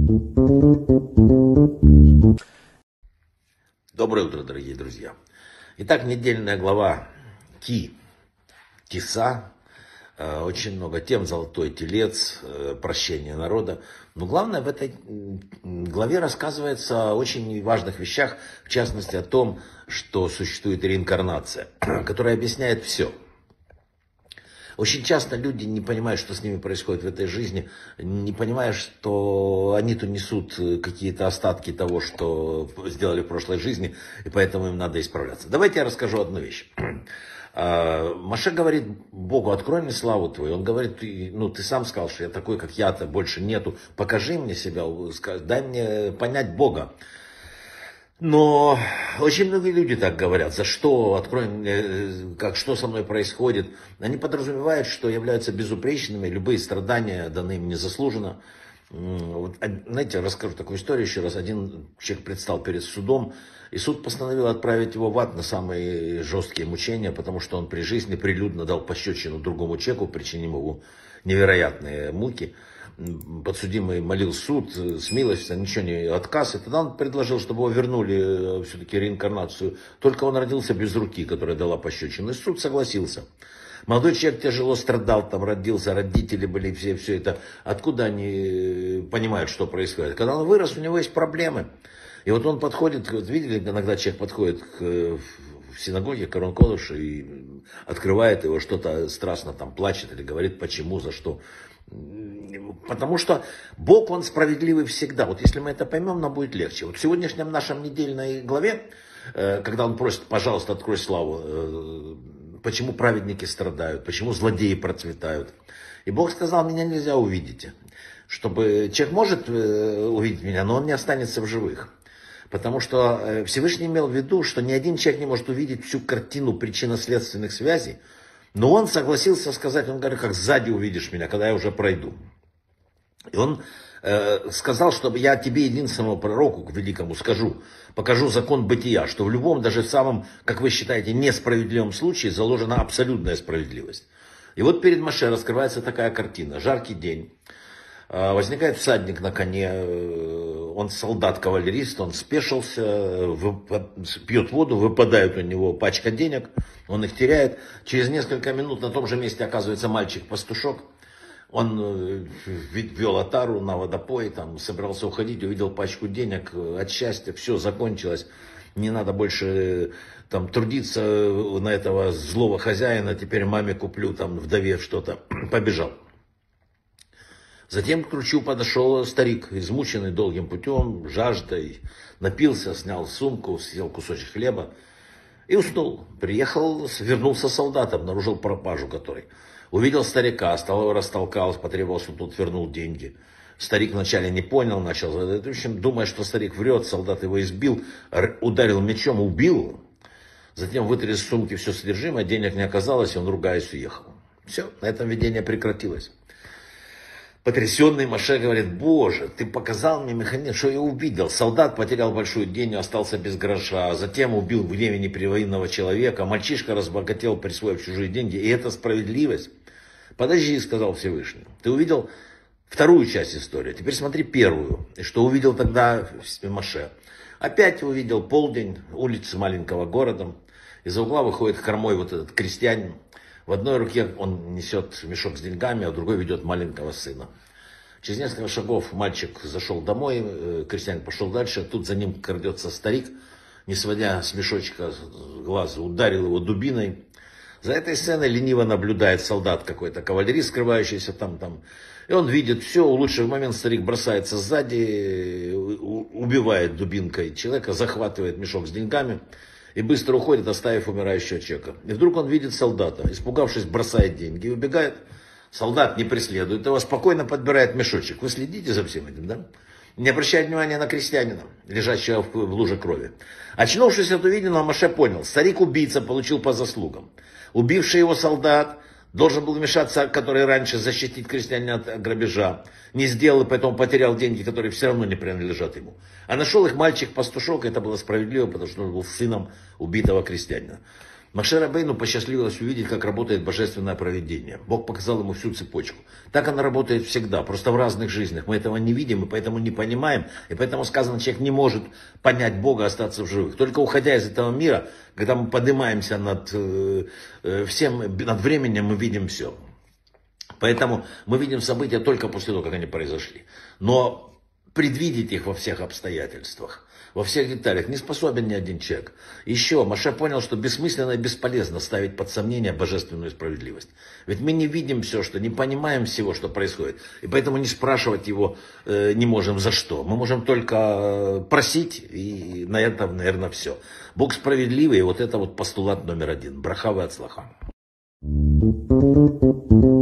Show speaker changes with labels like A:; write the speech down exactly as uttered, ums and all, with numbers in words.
A: Доброе утро, дорогие друзья. Итак, недельная глава Ки, Киса. Очень много тем: золотой телец, прощение народа. Но главное, в этой главе рассказывается о очень важных вещах, в частности о том, что существует реинкарнация, которая объясняет все. Очень часто люди не понимают, что с ними происходит в этой жизни, не понимая, что они-то несут какие-то остатки того, что сделали в прошлой жизни, и поэтому им надо исправляться. Давайте я расскажу одну вещь. Моше говорит Богу: открой мне славу твою. Он говорит: ну ты сам сказал, что я такой, как я-то, больше нету. Покажи мне себя, дай мне понять Бога. Но очень многие люди так говорят: за что, открой мне, как, что со мной происходит. Они подразумевают, что являются безупречными, любые страдания даны им незаслуженно. Вот, знаете, расскажу такую историю еще раз. Один человек предстал перед судом, и суд постановил отправить его в ад на самые жесткие мучения, потому что он при жизни прилюдно дал пощечину другому человеку, причинив ему невероятные муки. Подсудимый молил суд, смилостивился, ничего не отказ. И тогда он предложил, чтобы его вернули все-таки реинкарнацию. Только он родился без руки, которая дала пощечину. И суд согласился. Молодой человек тяжело страдал, там родился, родители были, все, все это. Откуда они понимают, что происходит? Когда он вырос, у него есть проблемы. И вот он подходит, вот видели, иногда человек подходит к, в синагоге к Арон Кодышу и открывает его, что-то страстно там плачет или говорит, почему, за что. Потому что Бог, Он справедливый всегда. Вот если мы это поймем, нам будет легче. Вот в сегодняшнем нашем недельной главе, когда Он просит: пожалуйста, открой славу, почему праведники страдают, почему злодеи процветают. И Бог сказал: меня нельзя увидеть. Чтобы человек может увидеть меня, но он не останется в живых. Потому что Всевышний имел в виду, что ни один человек не может увидеть всю картину причинно-следственных связей. Но он согласился сказать, он говорит: как сзади увидишь меня, когда я уже пройду. И он э, сказал, чтобы я тебе, единственному пророку великому, скажу, покажу закон бытия, что в любом, даже в самом, как вы считаете, несправедливом случае заложена абсолютная справедливость. И вот перед Моше раскрывается такая картина. Жаркий день. Э, возникает всадник на коне. Э, он солдат-кавалерист, он спешился, пьет воду, выпадает у него пачка денег, он их теряет. Через несколько минут на том же месте оказывается мальчик-пастушок. Он вел отару на водопой, там, собирался уходить, увидел пачку денег, от счастья, все закончилось. Не надо больше там трудиться на этого злого хозяина, теперь маме куплю, там, вдове что-то. Побежал. Затем к ручью подошел старик, измученный долгим путем, жаждой, напился, снял сумку, съел кусочек хлеба и уснул. Приехал, вернулся солдат, обнаружил пропажу которой. Увидел старика, стал его растолкал, потребовал, чтобы тот вернул деньги. Старик вначале не понял, начал, в общем, думая, что старик врет, солдат его избил, ударил мечом, убил. Затем вытряс из сумки все содержимое, денег не оказалось, и он, ругаясь, уехал. Все, на этом видение прекратилось. Потрясенный Моше говорит: Боже, ты показал мне механизм, что я увидел. Солдат потерял большую денег, остался без гроша. Затем убил в гневе непривоенного человека. Мальчишка разбогател, присвоив чужие деньги. И это справедливость. Подожди, сказал Всевышний. Ты увидел вторую часть истории. Теперь смотри первую. И что увидел тогда Моше? Опять увидел полдень, улицы маленького города. Из-за угла выходит хромой вот этот крестьянин. В одной руке он несет мешок с деньгами, а в другой ведет маленького сына. Через несколько шагов мальчик зашел домой, крестьянин пошел дальше. Тут за ним крадется старик, не сводя с мешочка глаза, ударил его дубиной. За этой сценой лениво наблюдает солдат какой-то, кавалерист, скрывающийся там, там. И он видит все, улучшив момент, старик бросается сзади, убивает дубинкой человека, захватывает мешок с деньгами и быстро уходит, оставив умирающего человека. И вдруг он видит солдата, испугавшись, бросает деньги и убегает. Солдат не преследует его, спокойно подбирает мешочек. Вы следите за всем этим, да? Не обращает внимания на крестьянина, лежащего в луже крови. Очнувшись от увиденного, Моше понял: старик-убийца получил по заслугам. Убивший его солдат должен был вмешаться, который раньше защитить крестьянина от грабежа. Не сделал, и поэтому потерял деньги, которые все равно не принадлежат ему. А нашел их мальчик-пастушок, и это было справедливо, потому что он был сыном убитого крестьянина. Моше Рабейну посчастливилось увидеть, как работает божественное провидение. Бог показал ему всю цепочку. Так она работает всегда, просто в разных жизнях. Мы этого не видим и поэтому не понимаем. И поэтому сказано, человек не может понять Бога, остаться в живых. Только уходя из этого мира, когда мы поднимаемся над э, всем, над временем, мы видим все. Поэтому мы видим события только после того, как они произошли. Но предвидеть их во всех обстоятельствах, во всех деталях не способен ни один человек. Еще Моше понял, что бессмысленно и бесполезно ставить под сомнение божественную справедливость. Ведь мы не видим все, что не понимаем всего, что происходит. И поэтому не спрашивать его э, не можем за что. Мы можем только просить, и на этом, наверное, все. Бог справедливый, и вот это вот постулат номер один. Браха ве ацлаха.